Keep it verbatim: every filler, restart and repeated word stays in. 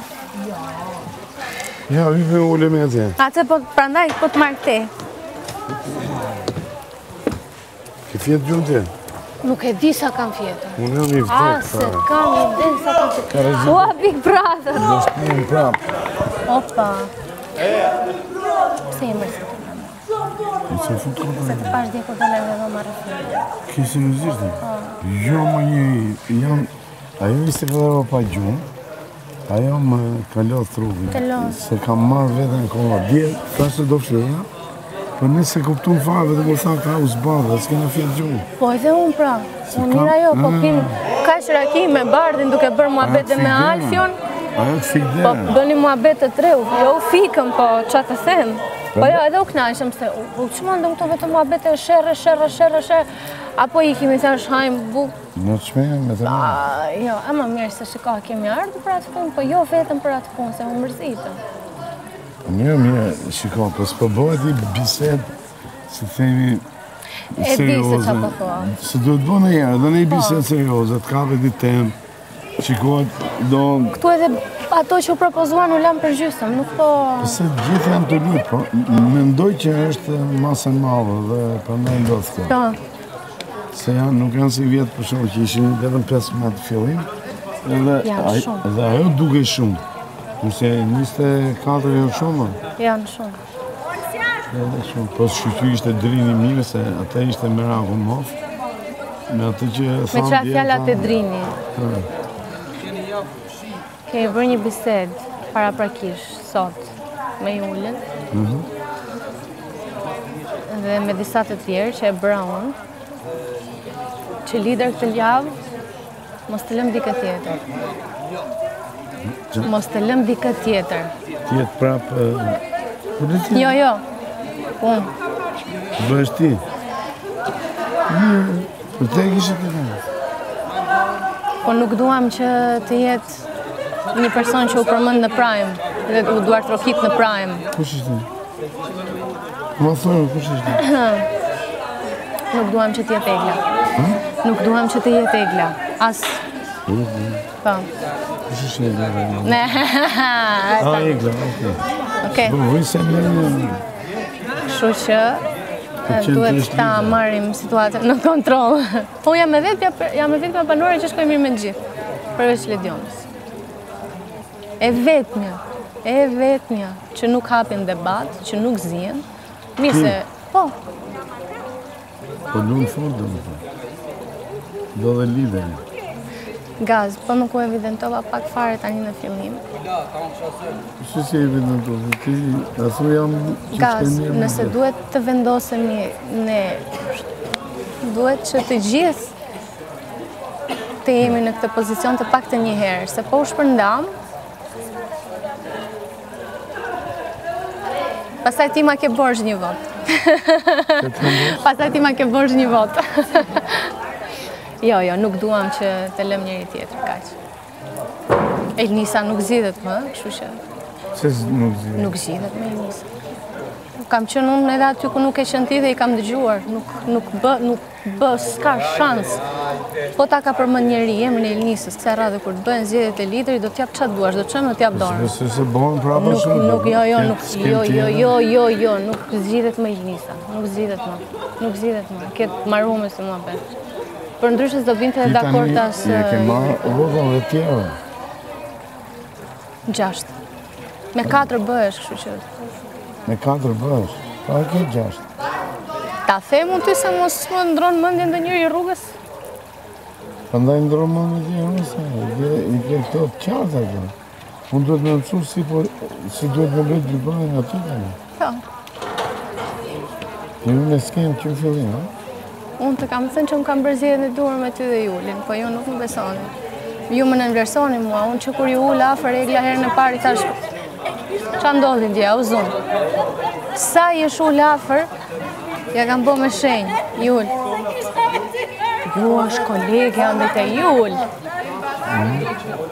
Ja, hype ule me atje. Atë po prandaj po të marr këtej. Ke fjetë gjumë tje? Nuk e di sa kam fjetën. Unë jam i A, vdek. se kam i di sa kam fjetën. Ua, Big Brother! Do shpinë prapë. Opa. Pse e mërë se të në I se fut këtë Se të pash di kur të në edhe më rëfë. Kesi në zishtë? Jo, më një, jam, ajo ishte këdheva pa gjumë, ajo më kalot trupin. Kalon. Se kam marrë vetën koma. Dje, thashtë do fleja, për nëse kuptu në fave dhe kur tha ka u zbadhe, s'kena fjetë gjumë. Po edhe unë pra, unë mira jo, po pinë ka shraki me bardhin duke bërë muhabet dhe me Alfion. Ajo të fikë Po dhe. bëni muhabet të treu, jo u fikëm, po qa të them. Po jo, edhe u knajshëm se, u që më ndëm këto vetë muhabet e sherë, sherë, sherë, sherë, apo i kimi thash hajmë buk. Në të shmeja me të rrë. Jo, e më mirë se shiko, kemi ardhë për atë punë, po jo vetëm për atë punë, se më mërzitëm. Mirë, mirë, shiko, po s'po bëhet i bised, si themi, E di se qa po thua. Se duhet bënë e jere, dhe ne i bised serioze, të kapet i temë, shikohet, do... Këtu edhe ato që u propozuan u lamë për gjysëm, nuk po... Se gjithë janë të lutë, po, mendoj që është masë e madhe dhe përndaj ndodhë kjo. Po, Se janë, nuk janë si vjetë për shumë, që ishin vetëm pesëmbëdhjetë të fillim, edhe Janë ai- shumë. edhe ajo duke shumë. Nëse njëzet e katër janë shumë, janë shumë. edhe shumë. Po shqyqy ishte drini mirë, se ata ishte Meraku Mof, me atë që Me thamë qa dje, fjallat e thamë- drini. Ha. Kemi bërë një bised para prakish sot me Julën dhe me disa të tjerë që e bëra unë, që lider këtë javë mos të lëm dikë tjetër. Mos të lëm dikë tjetër. Tjetë prapë... Për në tjetë? Jo, jo. Unë. Bëhesh ti? Mirë, për te kishë të në. Po nuk duam që të jetë një person që u përmend në Prime dhe u duar trokit në Prime. Kush ishte? Ma thërë, kush ishte? Nuk duam që të jetë Egla. Nuk duam që të jetë Egla. As... Po. Kush ishte e dhe? Ne, A, e gla, okej. Okej. Po, vëj se në në... Kështu që e, qenë duhet trishtë ta marrim situatën në kontroll. Po jam e vetmja, jam e vetmja banorë që shkoj mirë me të gjithë, përveç Ledionës. E vetmja, e vetmja që nuk hapin debat, që nuk zihen. Mirë se, po, Po, lu në fund, do më thë. Do dhe lideri. gaz, po nuk u evidentova pak fare tani në fillim. Që si e vinë të të ti, a thu jam që Gaz, shkaj mirë më nëse dhe. duhet të vendosemi ne, duhet që të gjithë të jemi në këtë pozicion të pak të një herë, se po u shpërndam, pastaj ti ma ke borxh një vot. Pastaj ti ma ke borxh një vot. Jo, jo, nuk duam që të lëm njëri tjetër, kaq. Elnisa nuk zgjidhet më, kështu që Se nuk zi. nuk zgjidhet me Elnisa. Kam qenë unë edhe aty ku nuk e qenë ti dhe i kam dëgjuar, nuk, nuk bë, nuk bë, s'ka shans. Po ta ka përmend njeri emrin e Elnisës, kësaj radhe kur të bëhen zgjedhjet e liderit, do t'jap çfarë duash, do të çojmë, do t'jap dorën. Se se bëhen prapa Nuk, shumë. nuk, jo, jo, S'kem- nuk, s'kem jo, jo, tjetër. jo, jo, jo, nuk zgjidhet më Elnisa, nuk zgjidhet më, nuk zgjidhet më, ketë marrume si mua bet. Për ndryshe s'do binte Ti edhe tani dakord as je ke marrë rrugën dhe tjera. gjasht. Me katër bëhesh, kështu që Me katër bësh. Pa e ke gjashtë. ta them unë ty se mos më ndron mendjen ndonjëri rrugës. Prandaj ndromë me ti nëse, i ke këto të qarta këto. Unë duhet me mësu si, po, si duhet me bëjt të bëjnë aty tani. Po, Një unë e s'kem që fillim, ha? unë të kam thënë që unë kam bërë zgjedhjen e duhur me ty dhe Julin, po ju nuk më besoni. Ju më nënvlerësoni mua, unë që kur ju ul afër Egla herën e parë i thash qa ndodhi dje, u zonë. Sa jesh ul afër, ja kam bë me shenjë, Jul. Ju është kolege, andë të Jul.